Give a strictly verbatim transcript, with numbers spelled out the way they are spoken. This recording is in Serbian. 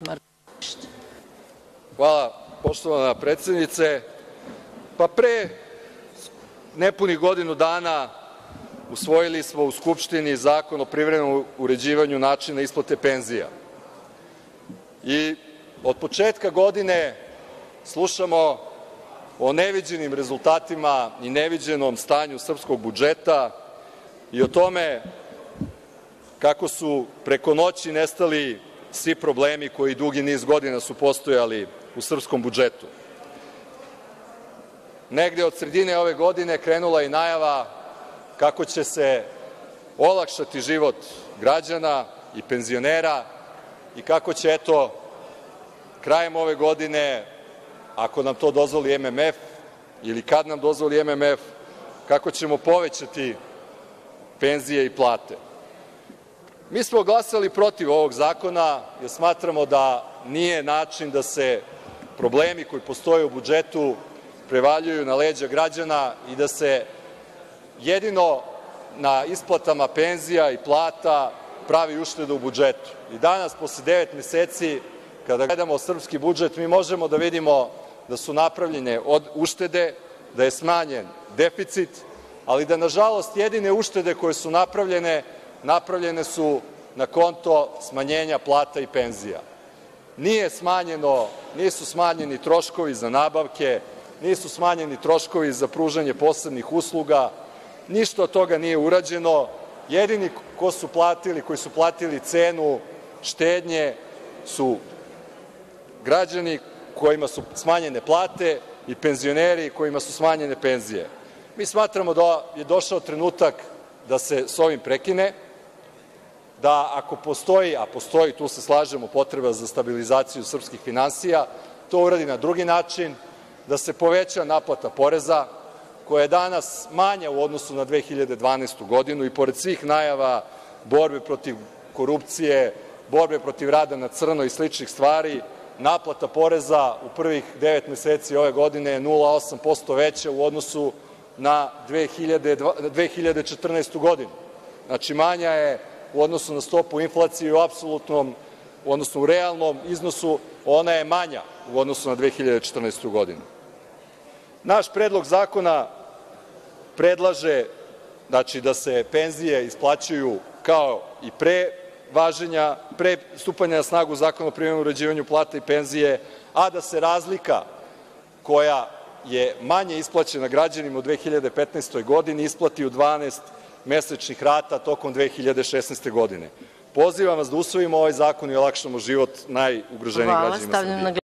Hvala, poštovana predsednice. Pa pre nepunih godinu dana usvojili smo u Skupštini Zakon o privremenom uređivanju načina isplate penzija. I od početka godine slušamo o neviđenim rezultatima i neviđenom stanju srpskog budžeta i o tome kako su preko noći nestali svi problemi koji dugi niz godina su postojali u srpskom budžetu. Negde od sredine ove godine krenula je i najava kako će se olakšati život građana i penzionera i kako će, eto, krajem ove godine, ako nam to dozvoli M M F ili kad nam dozvoli M M F, kako ćemo povećati penzije i plate. Mi smo glasali protiv ovog zakona jer smatramo da nije način da se problemi koji postoje u budžetu prevaljuju na leđa građana i da se jedino na isplatama penzija i plata pravi ušteda u budžetu. I danas, posle devet meseci, kada gledamo srpski budžet, mi možemo da vidimo da su napravljene uštede, da je smanjen deficit, ali da, nažalost, jedine uštede koje su napravljene, napravljene su na konto smanjenja plata i penzija. Nije smanjeno, nisu smanjeni troškovi za nabavke, nisu smanjeni troškovi za pružanje posebnih usluga, ništa od toga nije urađeno. Jedini ko su platili, koji su platili cenu štednje su građani kojima su smanjene plate i penzioneri kojima su smanjene penzije. Mi smatramo da je došao trenutak da se s ovim prekine, da ako postoji, a postoji, tu se slažemo, potreba za stabilizaciju srpskih finansija, to uradi na drugi način, da se poveća naplata poreza, koja je danas manja u odnosu na dve hiljade dvanaestu godinu i pored svih najava borbe protiv korupcije, borbe protiv rada na crno i sličnih stvari, naplata poreza u prvih devet meseci ove godine je nula zarez osam posto veća u odnosu na dve hiljade četrnaestu godinu. Znači, manja je u odnosu na stopu inflacije u apsolutnom, odnosno u realnom iznosu, ona je manja u odnosu na dve hiljade četrnaestu godinu. Naš predlog zakona predlaže znači, da se penzije isplaćuju kao i pre važenja, pre stupanja na snagu Zakona o privremenom uređivanju plata i penzije, a da se razlika koja je manje isplaćena građanima u dve hiljade petnaestoj godini isplati u dvanaest mesečnih rata tokom dve hiljade šesnaeste godine. Pozivam vas da usvojimo ovaj zakon i olakšamo život najugroženijim građanima Srbije.